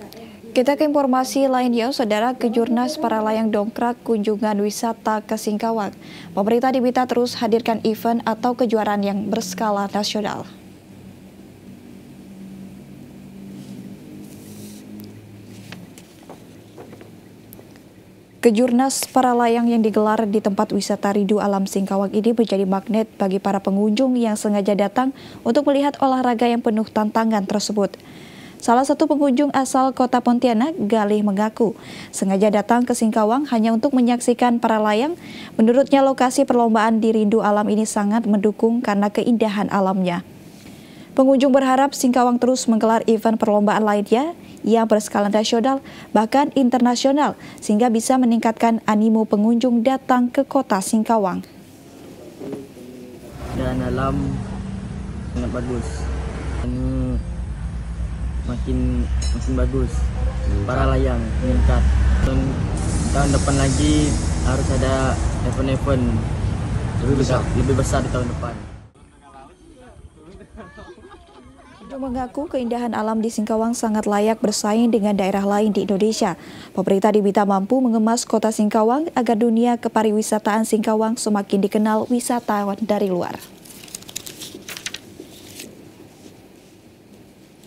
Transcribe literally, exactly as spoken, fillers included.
Kita ke informasi lainnya, Saudara. Kejurnas para layang dongkrak kunjungan wisata ke Singkawang. Pemerintah diminta terus hadirkan event atau kejuaraan yang berskala nasional. Kejurnas para layang yang digelar di tempat wisata Rindu Alam Singkawang ini menjadi magnet bagi para pengunjung yang sengaja datang untuk melihat olahraga yang penuh tantangan tersebut. Salah satu pengunjung asal kota Pontianak, Galih, mengaku sengaja datang ke Singkawang hanya untuk menyaksikan para layang. Menurutnya, lokasi perlombaan di Rindu Alam ini sangat mendukung karena keindahan alamnya. Pengunjung berharap Singkawang terus menggelar event perlombaan lainnya yang berskala nasional bahkan internasional sehingga bisa meningkatkan animo pengunjung datang ke kota Singkawang. Dan alam sangat bagus. Ini makin makin bagus. Para layang meningkat. Dan tahun depan lagi harus ada event-event lebih besar, lebih besar di tahun depan. Mengaku keindahan alam di Singkawang sangat layak bersaing dengan daerah lain di Indonesia. Pemerintah diminta mampu mengemas kota Singkawang agar dunia kepariwisataan Singkawang semakin dikenal wisatawan dari luar.